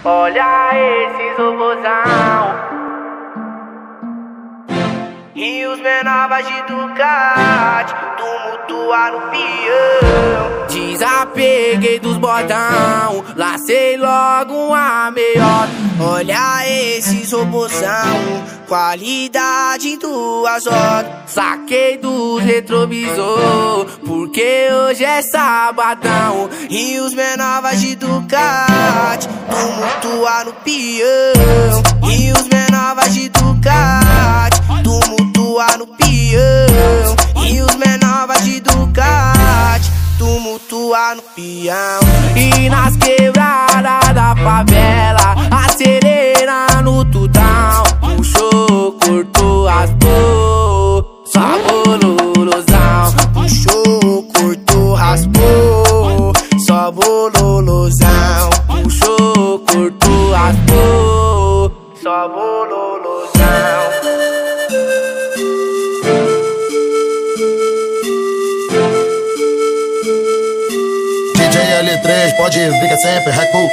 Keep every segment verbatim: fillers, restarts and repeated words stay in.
Olha esses robozão e os menores de Ducati, tumultuar no peão. Desapeguei dos botão, lacei logo uma meiota. Olha esses robozão, qualidade em duas horas. Saquei dos retrovisor, porque hoje é sabadão. E os menores de Ducati, tumultuar no peão. E os menores de Ducati, tumultuar no peão. E os menores de Ducati, tumultuar no peão. E nas quebradas da favela, acelera no tutão. Puxou, cortou, raspou, só bololozão. Puxou, cortou, raspou, só bololozão. Puxou, cortou, raspou, só bololozão. D J L três, pode vir que é sempre recu.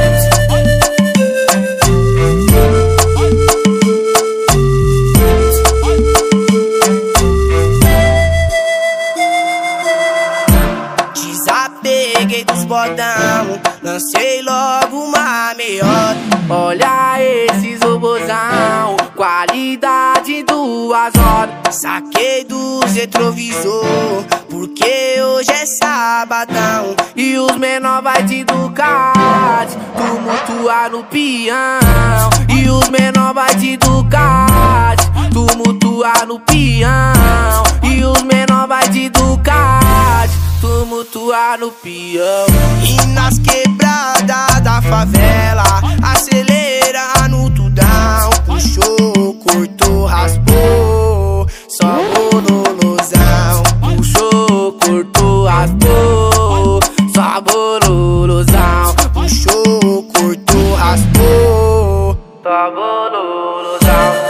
Desapeguei dos botão, lancei logo uma meiota. Olha esses robozão, qualidade em duas horas. Saquei dos retrovisor, porque hoje é sabadão. E os menor vai de Ducati, tumultuar no peão. E os menor vai de Ducati, tumultuar no peão. E os menor vai de Ducati, tumultuar no peão. E nas quebradas da favela, acelera no tudão. Puxou, cortou, raspou, só bololozão. Puxou, cortou, raspou, só bololozão. Puxou, cortou, raspou, só bololozão.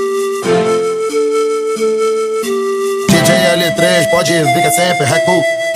D J L três, pode vir que é sempre recu.